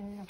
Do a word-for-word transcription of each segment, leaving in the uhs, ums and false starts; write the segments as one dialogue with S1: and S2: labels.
S1: 하려고.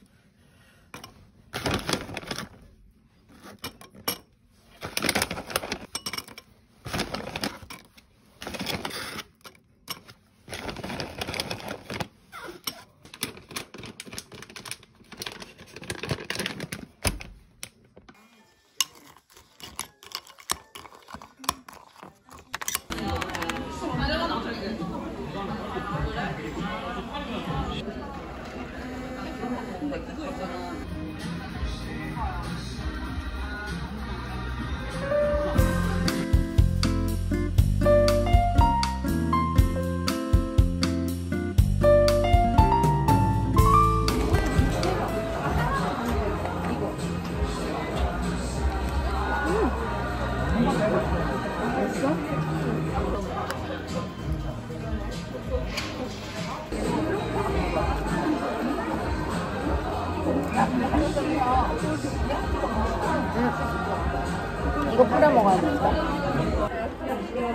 S1: 음. 이거 뿌려 먹어야 되겠다. 이거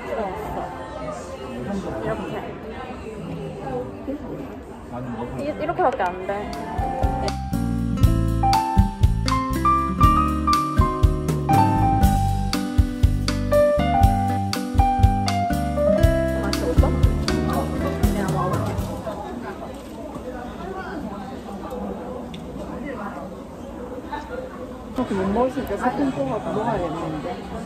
S1: 이렇게. 이게 이렇게밖에 안 돼. 맛이 없어? 내가 먹어볼게. 그렇게 못 먹을 수 있게 사탕 뽑아 먹어야겠는데.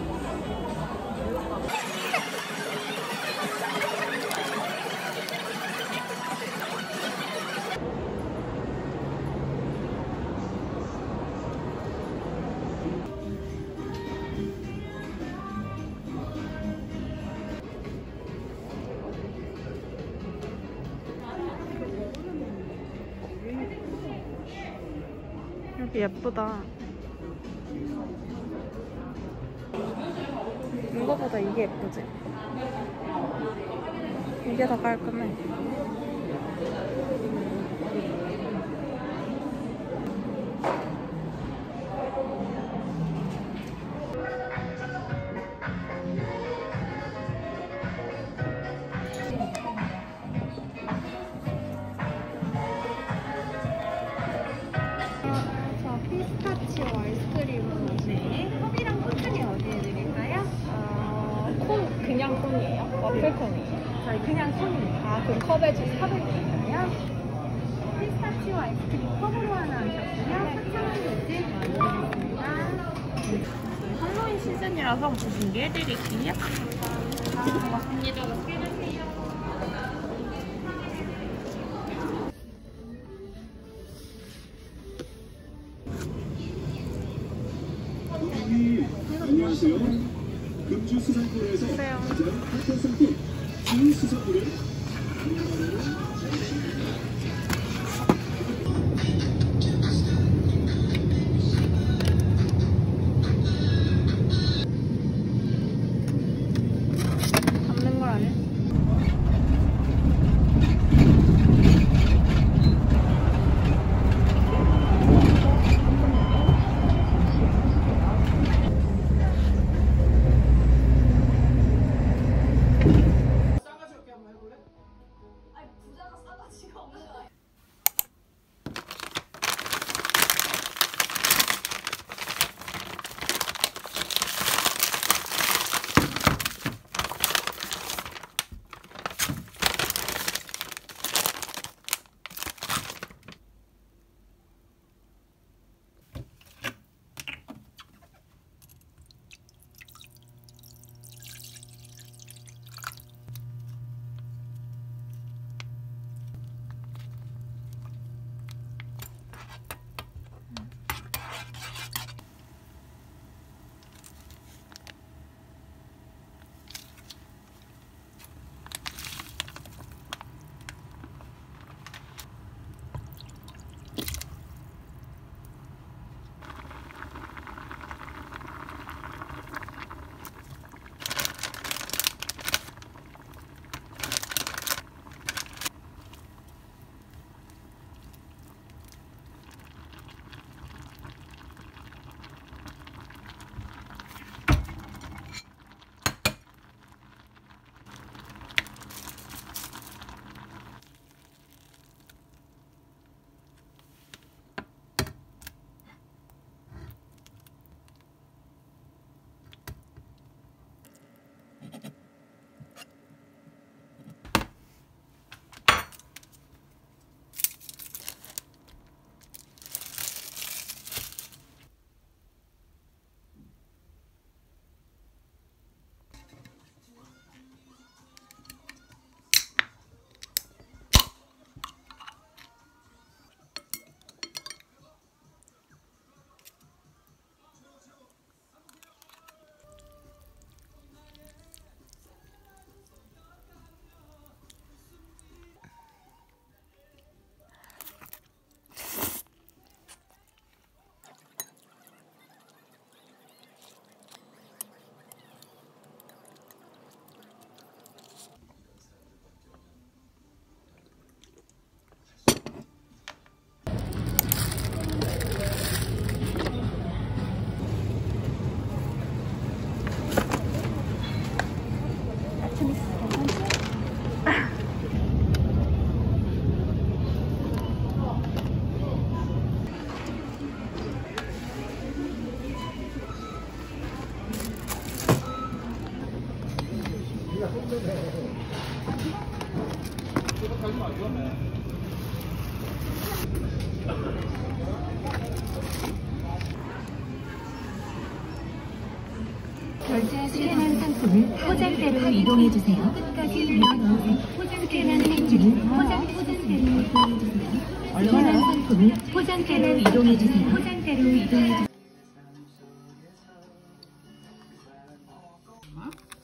S1: 여기 예쁘다. 이거보다 이게 예쁘지? 이게 더 깔끔해.
S2: 피스타치오 아이스크림으로. 네. 컵이랑 포트리 어디에 드릴까요?
S1: 어, 콘, 그냥 콘이에요? 와플 콘이에요?
S2: 저희 그냥 콘이에요.
S1: 아, 그럼 컵에 좀 사드릴까요?
S2: 피스타치오 아이스크림 컵으로 하나 하셨고요. 사천 원까지 만들어드리겠습니다.
S1: 할로윈 시즌이라서 준비해드릴게요.
S2: 고맙습니다. 맛있게 드세요.
S3: 안녕하세요. 금주 수산물에서 가장 핫한 상품 주 수산물을
S1: 담는 걸 아니야?
S4: 싸가지 없게 한번 해볼래? 아니 부자 결제하시는 상품은 포장대로 이동해주세요. 끝까지 밀어넣으세요. 스캔한 상품은 포장, 포장대로 이동해주세요. 스캔한 상품은 포장대로 이동해주세요. 포장대로 이동해주세요.